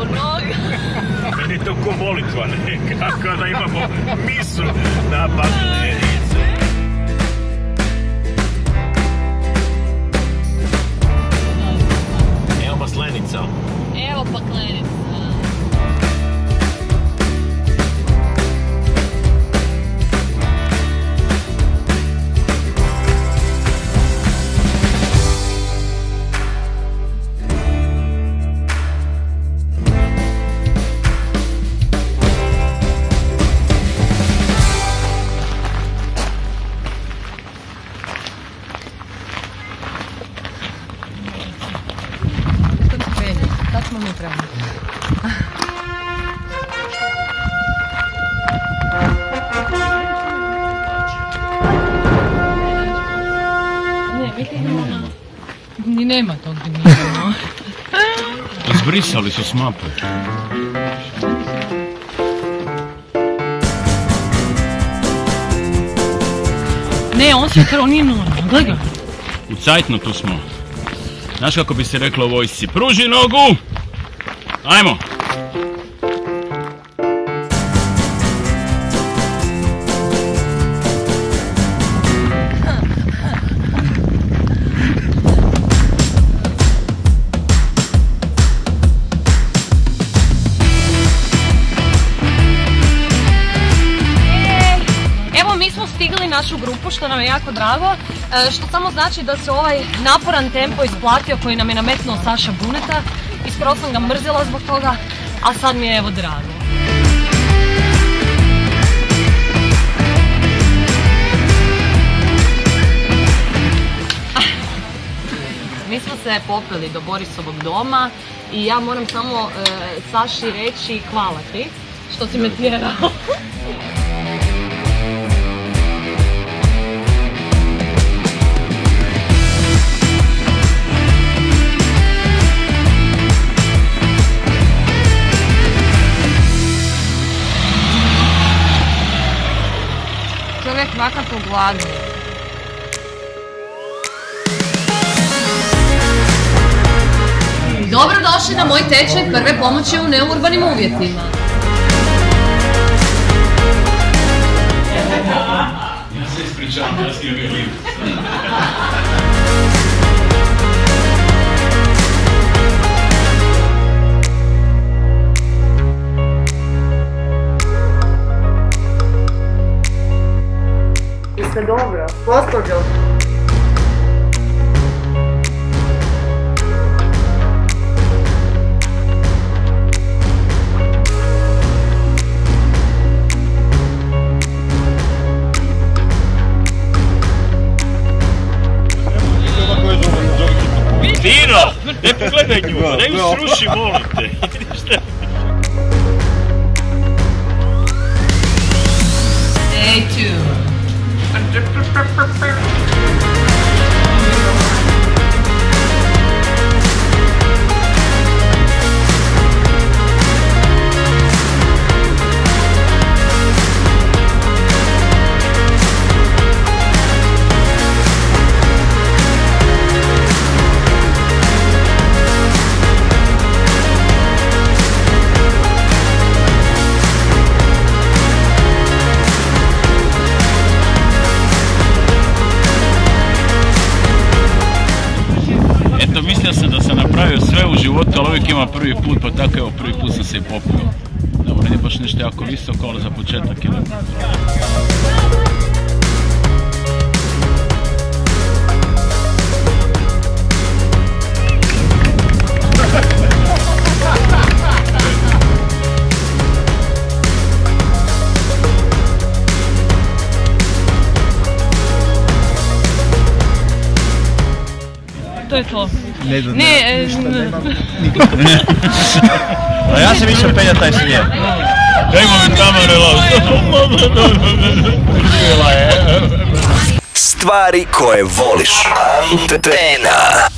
noga. Meni je to ko molitva nekako, da imamo misu na baklenici. Evo maslenica. Evo paklenica. Kad smo mi trebali? Ne, mi ti idemo na... Ni nema tog gdje mi idemo. Izbrisali su s mape. Ne, on se krao, nije normalno, gledaj ga. U cajtnotu smo. Znaš kako bi se reklo u vojsci? Pruži nogu! Ajmo! Mi smo stigli našu grupu, što nam je jako drago, što samo znači da se ovaj naporan tempo isplatio koji nam je nametnuo Saša Buneta. Iskoro sam ga mrzila zbog toga, a sad mi je evo drago. Mi smo se popeli do Borisovog doma i ja moram samo Saši reći hvala ti što si me tjerao. Čovjek svakako gladni. Dobrodošli na moj tečaj prve pomoći u neurbanim uvjetima. Ja se ispričavam, ja sam je liv. Jeste dobro, gospođo? Dino, ne pogledaj nju, ne ju sruši, molim te. Stay tuned. Mislio sam da sam napravio sve u životu, ali uvijek ima prvi put, pa tako evo prvi put sam se i popio. Dobro, nije baš nešto jako visoko, ali za početak je dobro. To je to. Ne znam, Ne, a ja sam išao penjati taj smjer. Dajmo mi tamo Stvari koje voliš. Antena.